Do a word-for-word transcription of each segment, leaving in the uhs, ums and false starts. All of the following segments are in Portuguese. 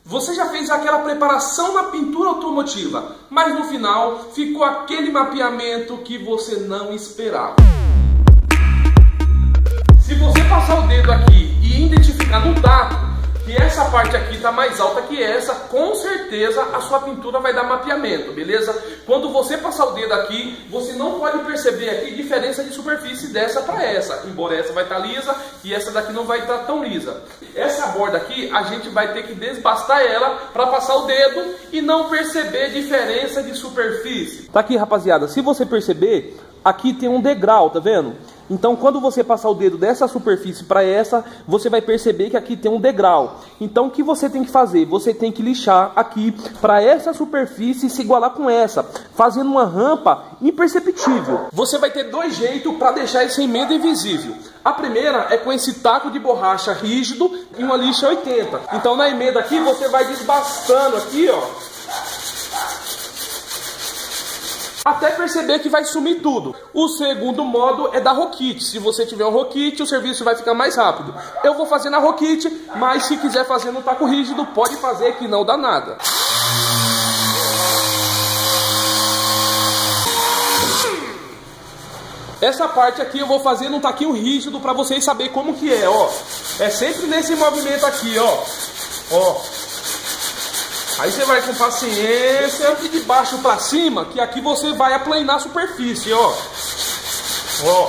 Você já fez aquela preparação na pintura automotiva, mas no final ficou aquele mapeamento que você não esperava. Se você passar o dedo aqui e identificar no taco que essa parte aqui está mais alta que essa, com certeza a sua pintura vai dar mapeamento, beleza? Quando você passar o dedo aqui, você não pode perceber aqui diferença de superfície dessa para essa, embora essa vai estar lisa e essa daqui não vai estar tão lisa. Essa borda aqui, a gente vai ter que desbastar ela para passar o dedo e não perceber diferença de superfície. Tá aqui, rapaziada, se você perceber, aqui tem um degrau, tá vendo? Então, quando você passar o dedo dessa superfície para essa, você vai perceber que aqui tem um degrau. Então, o que você tem que fazer? Você tem que lixar aqui para essa superfície se igualar com essa, fazendo uma rampa imperceptível. Você vai ter dois jeitos para deixar essa emenda invisível. A primeira é com esse taco de borracha rígido e uma lixa oitenta. Então, na emenda aqui, você vai desbastando aqui, ó, até perceber que vai sumir tudo. O segundo modo é da Rokit. Se você tiver um Rokit, o serviço vai ficar mais rápido. Eu vou fazer na Rokit, mas se quiser fazer no taco rígido, pode fazer que não dá nada. Essa parte aqui eu vou fazer num taquinho rígido para vocês saberem como que é, ó. É sempre nesse movimento aqui, ó. Ó. Aí você vai com paciência e de baixo para cima, que aqui você vai aplanar a superfície, ó. Ó.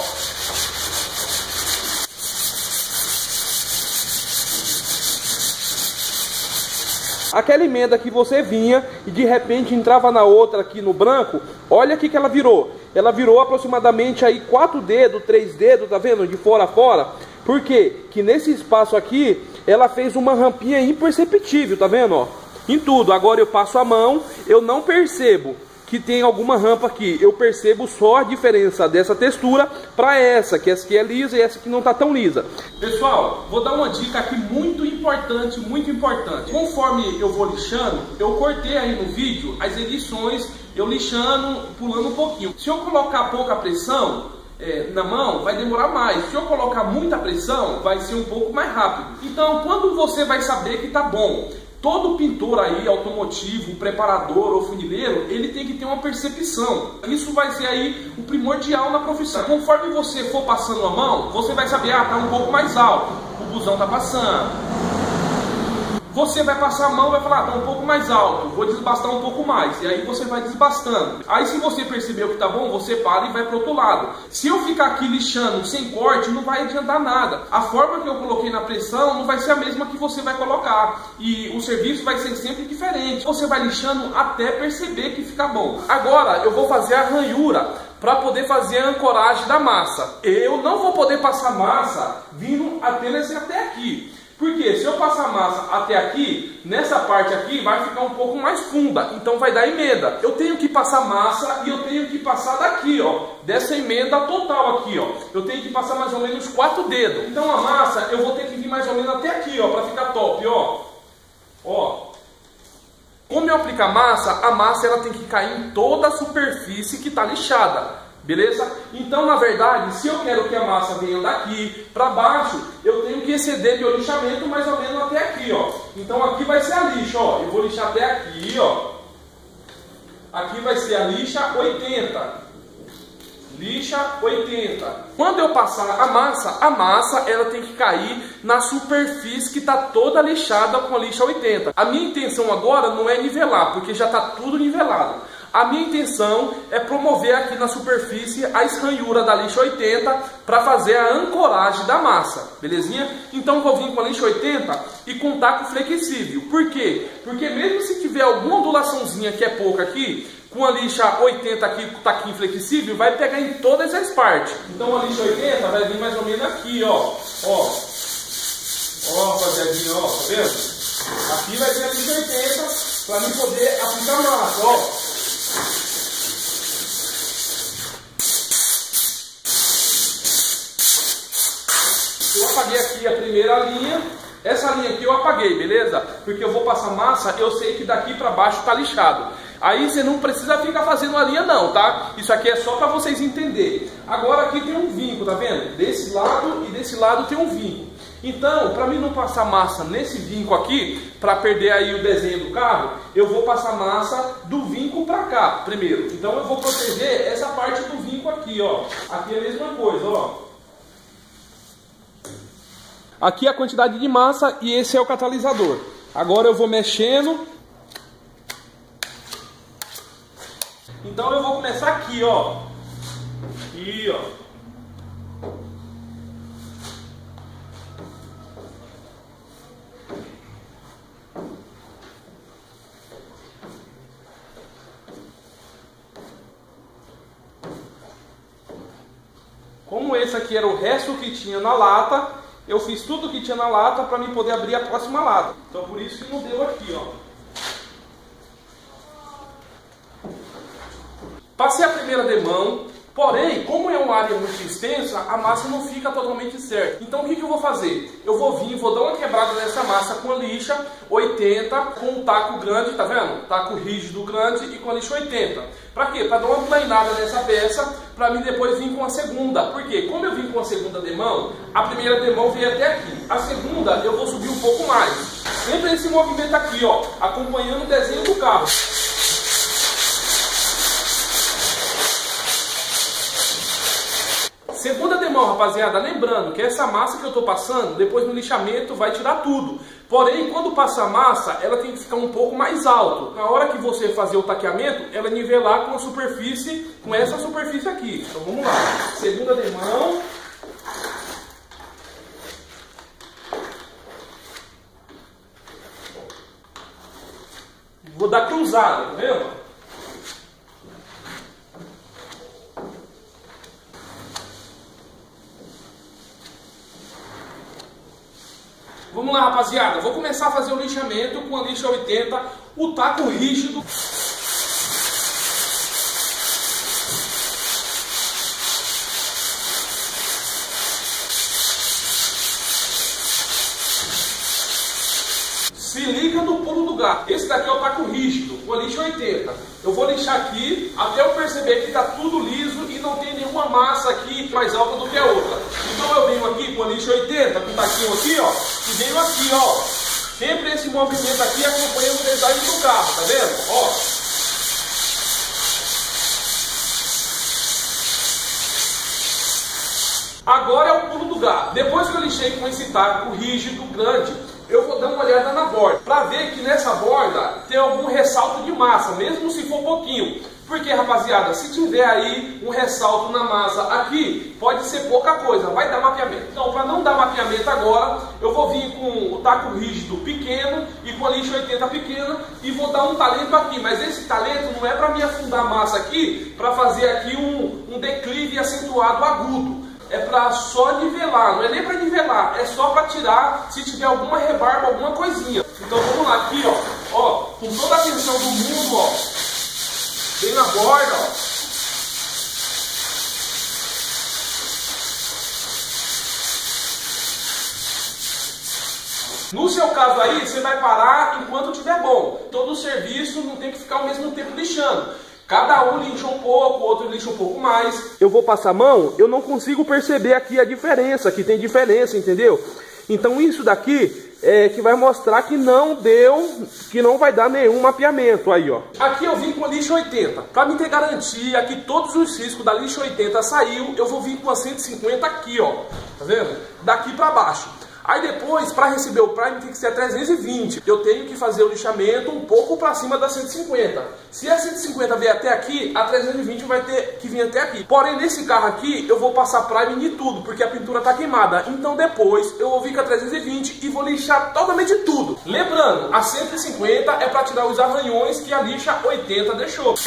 Aquela emenda que você vinha e de repente entrava na outra aqui no branco, olha aqui que ela virou. Ela virou aproximadamente aí quatro dedos, três dedos, tá vendo? De fora a fora. Por quê? Que nesse espaço aqui, ela fez uma rampinha imperceptível, tá vendo, ó? Em tudo. Agora eu passo a mão, eu não percebo que tem alguma rampa aqui. Eu percebo só a diferença dessa textura para essa, que essa aqui é lisa e essa aqui não tá tão lisa. Pessoal, vou dar uma dica aqui muito importante, muito importante. Conforme eu vou lixando, eu cortei aí no vídeo as edições, eu lixando, pulando um pouquinho. Se eu colocar pouca pressão É, na mão, vai demorar mais. Se eu colocar muita pressão, vai ser um pouco mais rápido. Então, quando você vai saber que tá bom? Todo pintor aí, automotivo, preparador ou funileiro, ele tem que ter uma percepção. Isso vai ser aí o primordial na profissão. Conforme você for passando a mão, você vai saber, ah, tá um pouco mais alto, o busão tá passando. Você vai passar a mão e vai falar, ah, tá um pouco mais alto, vou desbastar um pouco mais. E aí você vai desbastando. Aí se você percebeu que tá bom, você para e vai pro outro lado. Se eu ficar aqui lixando sem corte, não vai adiantar nada. A forma que eu coloquei na pressão não vai ser a mesma que você vai colocar. E o serviço vai ser sempre diferente. Você vai lixando até perceber que fica bom. Agora eu vou fazer a ranhura para poder fazer a ancoragem da massa. Eu não vou poder passar massa vindo apenas até aqui. Porque se eu passar a massa até aqui, nessa parte aqui vai ficar um pouco mais funda, então vai dar emenda. Eu tenho que passar massa e eu tenho que passar daqui, ó, dessa emenda total aqui, ó. Eu tenho que passar mais ou menos quatro dedos. Então a massa eu vou ter que vir mais ou menos até aqui, ó, para ficar top, ó. Ó. Como eu aplicar massa, a massa ela tem que cair em toda a superfície que está lixada. Beleza? Então, na verdade, se eu quero que a massa venha daqui para baixo, eu tenho que exceder meu lixamento mais ou menos até aqui, ó. Então, aqui vai ser a lixa, ó. Eu vou lixar até aqui, ó. Aqui vai ser a lixa oitenta. Lixa oitenta. Quando eu passar a massa, a massa ela tem que cair na superfície que está toda lixada com a lixa oitenta. A minha intenção agora não é nivelar, porque já está tudo nivelado. A minha intenção é promover aqui na superfície a esranhura da lixa oitenta para fazer a ancoragem da massa, belezinha? Então vou vir com a lixa oitenta e com taco flexível. Por quê? Porque mesmo se tiver alguma ondulaçãozinha que é pouca aqui, com a lixa oitenta aqui com o taquinho flexível, vai pegar em todas as partes. Então a lixa oitenta vai vir mais ou menos aqui, ó. Ó, ó, rapaziadinha, ó, tá vendo? Aqui vai vir a lixa oitenta para mim poder aplicar massa, ó. Eu apaguei aqui a primeira linha. Essa linha aqui eu apaguei, beleza? Porque eu vou passar massa, eu sei que daqui para baixo tá lixado. Aí você não precisa ficar fazendo a linha não, tá? Isso aqui é só para vocês entenderem. Agora aqui tem um vinco, tá vendo? Desse lado e desse lado tem um vinco. Então, para mim não passar massa nesse vinco aqui, para perder aí o desenho do carro, eu vou passar massa do vinco para cá primeiro. Então eu vou proteger essa parte do vinco aqui, ó. Aqui é a mesma coisa, ó. Aqui a quantidade de massa e esse é o catalisador. Agora eu vou mexendo. Então eu vou começar aqui, ó. Aqui, ó. Como esse aqui era o resto que tinha na lata, eu fiz tudo que tinha na lata para mim poder abrir a próxima lata. Então por isso que não deu aqui, ó. Passei a primeira demão, porém, como é uma área muito extensa, a massa não fica totalmente certa. Então o que, que eu vou fazer? Eu vou vir, vou dar uma quebrada nessa massa com a lixa oitenta, com um taco grande, tá vendo? Taco rígido grande e com a lixa oitenta. Pra quê? Pra dar uma planada nessa peça, pra mim depois vir com a segunda. Por quê? Como eu vim com a segunda demão, a primeira demão veio até aqui. A segunda eu vou subir um pouco mais. Sempre esse movimento aqui, ó, acompanhando o desenho do carro. Segunda demão, rapaziada, lembrando que essa massa que eu estou passando, depois no lixamento vai tirar tudo. Porém, quando passa a massa, ela tem que ficar um pouco mais alto. Na hora que você fazer o taqueamento, ela nivelar com a superfície, com essa superfície aqui. Então vamos lá. Segunda demão. Vou dar cruzada, tá vendo? Vamos lá, rapaziada, vou começar a fazer o lixamento com a lixa oitenta, o taco rígido. Se liga no pulo do gato. Esse daqui é o taco rígido, com a lixa oitenta. Eu vou lixar aqui até eu perceber que está tudo liso e não tem nenhuma massa aqui mais alta do que a outra. Então eu venho aqui com a lixa oitenta, com o taquinho aqui, ó, e venho aqui, ó. Sempre esse movimento aqui acompanhando o design do carro, tá vendo? Ó. Agora é o pulo do gato. Depois que eu lixei com esse taco rígido, grande, eu vou dar uma olhada na borda, para ver que nessa borda tem algum ressalto de massa, mesmo se for pouquinho. Porque, rapaziada, se tiver aí um ressalto na massa aqui, pode ser pouca coisa, vai dar mapeamento. Então, para não dar mapeamento agora, eu vou vir com o taco rígido pequeno e com a lixa oitenta pequena e vou dar um talento aqui. Mas esse talento não é para me afundar a massa aqui, para fazer aqui um, um declive acentuado agudo. É para só nivelar, não é nem para nivelar, é só para tirar se tiver alguma rebarba, alguma coisinha. Então vamos lá, aqui, ó, ó, com toda a atenção do mundo, ó, bem na borda, ó. No seu caso aí, você vai parar enquanto estiver bom. Todo o serviço não tem que ficar ao mesmo tempo lixando. Cada um lixa um pouco, outro lixa um pouco mais. Eu vou passar a mão, eu não consigo perceber aqui a diferença, que tem diferença, entendeu? Então isso daqui é que vai mostrar que não deu, que não vai dar nenhum mapeamento aí, ó. Aqui eu vim com a lixa oitenta. Para me ter garantia que todos os riscos da lixa oitenta saiu, eu vou vir com a cento e cinquenta aqui, ó. Tá vendo? Daqui para baixo. Aí depois, para receber o Prime, tem que ser a trezentos e vinte. Eu tenho que fazer o lixamento um pouco para cima da cento e cinquenta. Se a cento e cinquenta vier até aqui, a trezentos e vinte vai ter que vir até aqui. Porém, nesse carro aqui, eu vou passar Prime em tudo, porque a pintura está queimada. Então depois, eu vou vir com a trezentos e vinte e vou lixar totalmente tudo. Lembrando, a cento e cinquenta é para tirar os arranhões que a lixa oitenta deixou.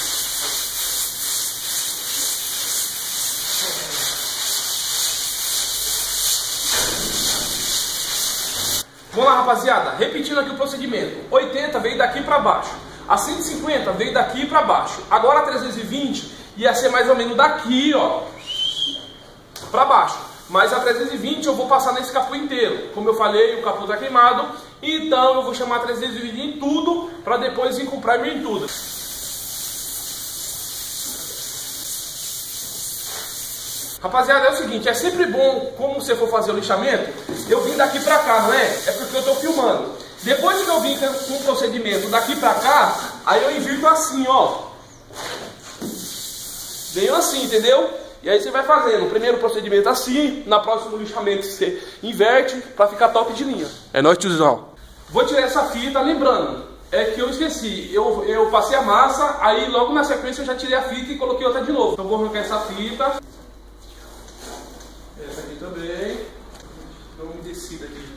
Vamos lá, rapaziada, repetindo aqui o procedimento. oitenta veio daqui para baixo, a cento e cinquenta veio daqui para baixo. Agora a trezentos e vinte ia ser mais ou menos daqui, ó, para baixo. Mas a trezentos e vinte eu vou passar nesse capô inteiro. Como eu falei, o capô está queimado, então eu vou chamar a trezentos e vinte em tudo, para depois vir com o primer em tudo. Rapaziada, é o seguinte, é sempre bom, como você for fazer o lixamento, eu vim daqui pra cá, não é? É porque eu tô filmando. Depois que eu vim com o procedimento daqui pra cá, aí eu invirto assim, ó. Venho assim, entendeu? E aí você vai fazendo o primeiro procedimento assim, na próximo lixamento você inverte pra ficar top de linha. É nóis, tiozão. Vou tirar essa fita, lembrando, é que eu esqueci, eu, eu passei a massa, aí logo na sequência eu já tirei a fita e coloquei outra de novo. Então vou arrancar essa fita. Essa aqui também. Dá uma umedecida aqui.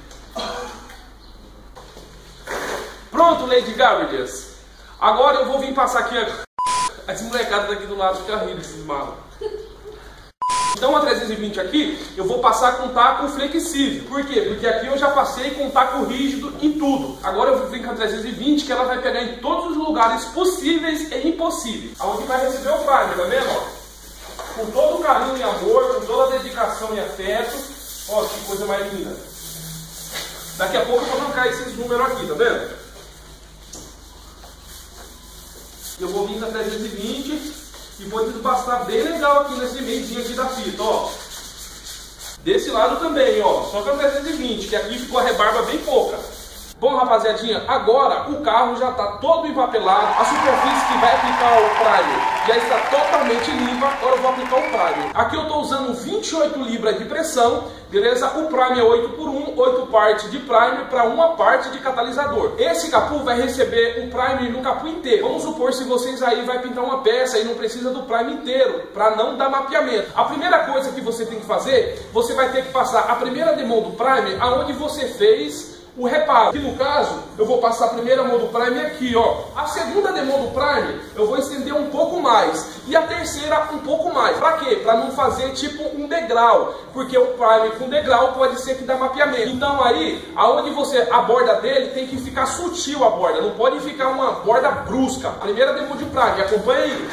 Pronto, Lady Gabriels. Agora eu vou vir passar aqui a... As molecadas daqui do lado ficam rindo desses malos. Então a trezentos e vinte aqui, eu vou passar com taco flexível. Por quê? Porque aqui eu já passei com taco rígido em tudo. Agora eu vou vir com a trezentos e vinte, que ela vai pegar em todos os lugares possíveis e impossíveis. Aonde vai receber o primer, tá vendo? Ó? Com todo o carinho e amor, com toda a dedicação e afeto. Ó, que coisa mais linda. Daqui a pouco eu vou arrancar esses números aqui, tá vendo? Eu vou vir na trezentos e vinte e vou desbastar bem legal aqui nesse meio aqui da fita, ó. Desse lado também, ó. Só com a trezentos e vinte, que aqui ficou a rebarba bem pouca. Bom, rapaziadinha, agora o carro já está todo empapelado. A superfície que vai aplicar o primer já está totalmente limpa. Agora eu vou aplicar o primer. Aqui eu estou usando vinte e oito libras de pressão, beleza? O primer é oito por um, oito partes de primer para uma parte de catalisador. Esse capô vai receber o primer no capô inteiro. Vamos supor se vocês aí vai pintar uma peça e não precisa do primer inteiro, para não dar mapeamento. A primeira coisa que você tem que fazer, você vai ter que passar a primeira demão do primer aonde você fez o reparo. Aqui no caso, eu vou passar a primeira mão do primer aqui, ó. A segunda demão do primer, eu vou estender um pouco mais. E a terceira, um pouco mais. Pra quê? Pra não fazer tipo um degrau. Porque o primer com degrau pode ser que dá mapeamento. Então aí, aonde você, a borda dele tem que ficar sutil a borda. Não pode ficar uma borda brusca. Primeira demão de primer, acompanha aí.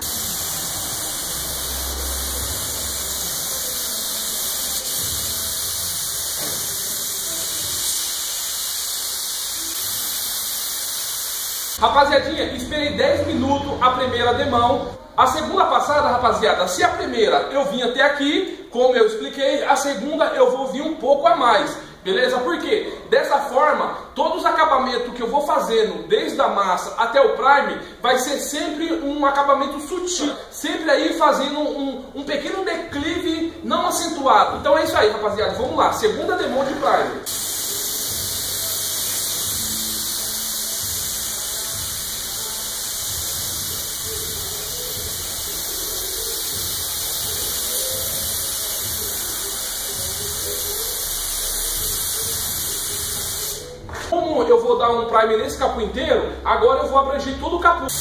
Rapaziadinha, esperei dez minutos a primeira demão. A segunda passada, rapaziada, se a primeira eu vim até aqui, como eu expliquei, a segunda eu vou vir um pouco a mais. Beleza? Por quê? Dessa forma, todos os acabamentos que eu vou fazendo, desde a massa até o primer, vai ser sempre um acabamento sutil. Sempre aí fazendo um, um pequeno declive não acentuado. Então é isso aí, rapaziada. Vamos lá. Segunda demão de primer. Como eu vou dar um primer nesse capô inteiro, agora eu vou abranger todo o capô.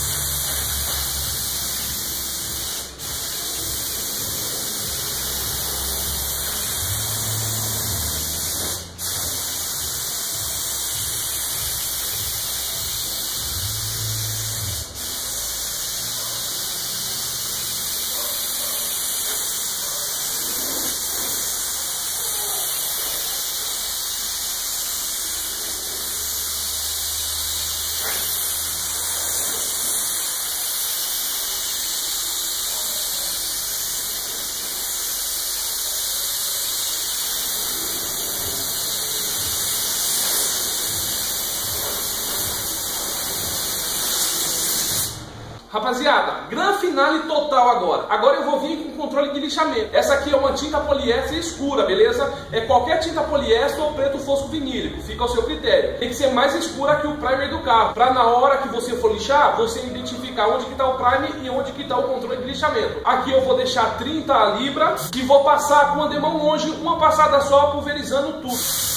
Rapaziada, grande finale total agora. Agora eu vou vir com controle de lixamento. Essa aqui é uma tinta poliéster escura, beleza? É qualquer tinta poliéster ou preto fosco vinílico, fica ao seu critério. Tem que ser mais escura que o primer do carro, para na hora que você for lixar, você identificar onde que está o primer e onde que está o controle de lixamento. Aqui eu vou deixar trinta libras e vou passar com a demão longe, uma passada só, pulverizando tudo.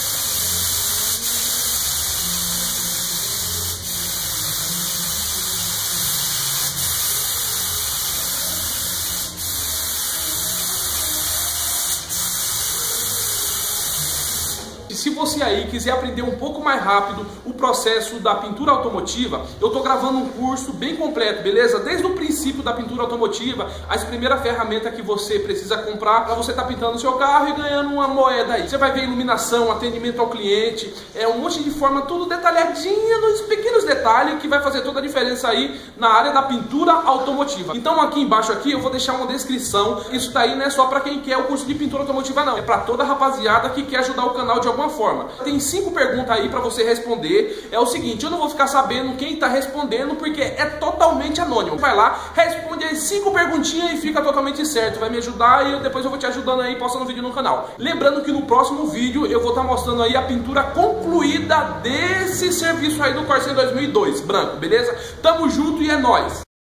Se você aí quiser aprender um pouco mais rápido o processo da pintura automotiva, eu estou gravando um curso bem completo, beleza? Desde o princípio da pintura automotiva, as primeiras ferramentas que você precisa comprar para você estar tá pintando o seu carro e ganhando uma moeda aí. Você vai ver iluminação, atendimento ao cliente, é um monte de forma, tudo detalhadinho, nos pequenos detalhes. detalhe que vai fazer toda a diferença aí na área da pintura automotiva. Então aqui embaixo aqui eu vou deixar uma descrição. Isso daí não é só para quem quer o curso de pintura automotiva não, é para toda a rapaziada que quer ajudar o canal de alguma forma. Tem cinco perguntas aí para você responder. É o seguinte, eu não vou ficar sabendo quem está respondendo porque é totalmente anônimo. Vai lá, responde as cinco perguntinhas e fica totalmente certo. Vai me ajudar e eu, depois eu vou te ajudando aí, postando vídeo no canal. Lembrando que no próximo vídeo eu vou estar mostrando aí a pintura concluída desse serviço aí do Corsair dois mil e dois, branco, beleza? Tamo junto e é nóis!